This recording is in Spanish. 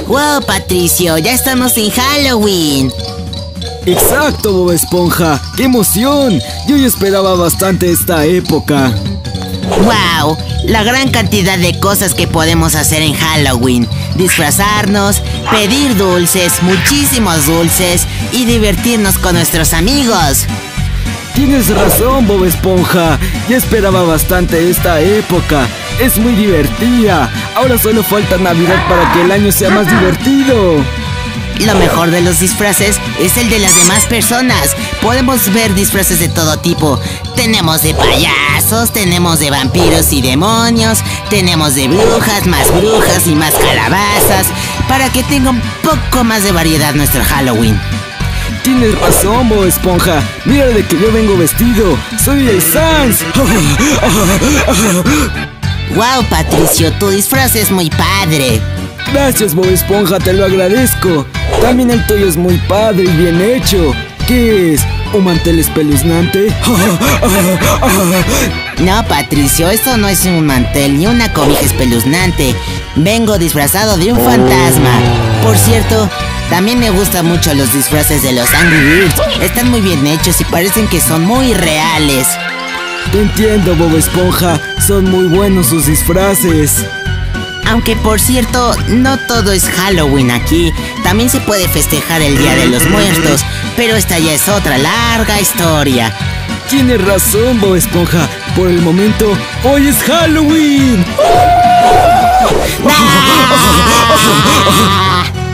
Wow, Patricio, ya estamos en Halloween. Exacto, Bob Esponja. ¡Qué emoción! Yo ya esperaba bastante esta época. Wow, la gran cantidad de cosas que podemos hacer en Halloween. Disfrazarnos, pedir dulces, muchísimos dulces y divertirnos con nuestros amigos. Tienes razón, Bob Esponja. Ya esperaba bastante esta época. Es muy divertida. Ahora solo falta Navidad para que el año sea más divertido. Lo mejor de los disfraces es el de las demás personas. Podemos ver disfraces de todo tipo. Tenemos de payasos, tenemos de vampiros y demonios, tenemos de brujas y más calabazas, para que tenga un poco más de variedad nuestro Halloween. Tienes razón, Bob Esponja. Mira de que yo vengo vestido. Soy el Sans. Wow, Patricio, tu disfraz es muy padre. Gracias, Bob Esponja, te lo agradezco. También el tuyo es muy padre y bien hecho. ¿Qué es? ¿Un mantel espeluznante? No, Patricio, esto no es un mantel ni una cobija espeluznante. Vengo disfrazado de un fantasma. Por cierto, también me gustan mucho los disfraces de los Angry Birds. Están muy bien hechos y parecen que son muy reales. Te entiendo, Bob Esponja. Son muy buenos sus disfraces. Aunque por cierto, no todo es Halloween aquí. También se puede festejar el Día de los Muertos, pero esta ya es otra larga historia. Tienes razón, Bob Esponja. Por el momento, hoy es Halloween. ¡Ah!